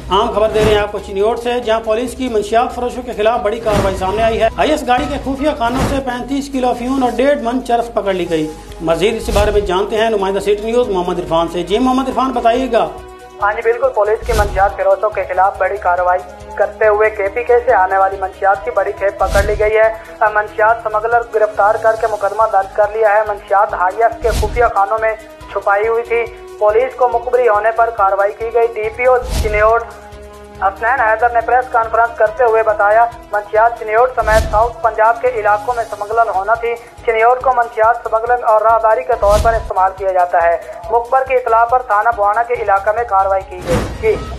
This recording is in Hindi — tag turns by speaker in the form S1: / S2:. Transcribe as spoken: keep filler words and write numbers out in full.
S1: आम खबर दे रहे हैं आपको चिन्योट से, जहां पुलिस की मंशियात फरोशों के खिलाफ बड़ी कार्रवाई सामने आई है। आईएस गाड़ी के खुफिया खानों से पैंतीस किलो अफीम और डेढ़ मन चरस पकड़ ली गई। मजीद इस बारे में जानते हैं नुमाइंदा सिटी न्यूज मोहम्मद इरफान से। जी मोहम्मद इरफान, बताइएगा।
S2: हाँ जी बिल्कुल, पुलिस की मंशियात फरोशों के खिलाफ बड़ी कार्रवाई करते हुए केपीके से आने वाली मंशियात की बड़ी खेप पकड़ ली गई है। मंशियात स्मगलर गिरफ्तार करके मुकदमा दर्ज कर लिया है। मंशियात आईएस के खुफिया खानों में छुपाई हुई थी। पुलिस को मुखबरी होने पर कार्रवाई की गई। डीपीओ चिन्योट हसनैन हैदर ने प्रेस कॉन्फ्रेंस करते हुए बताया, मंशियात चिन्योट समेत साउथ पंजाब के इलाकों में स्मगलर होना थी। चिन्योट को मंशियात स्मगलिंग और राहदारी के तौर पर इस्तेमाल किया जाता है। मुखबर की इतला पर थाना बुआना के इलाके में कार्रवाई की गई।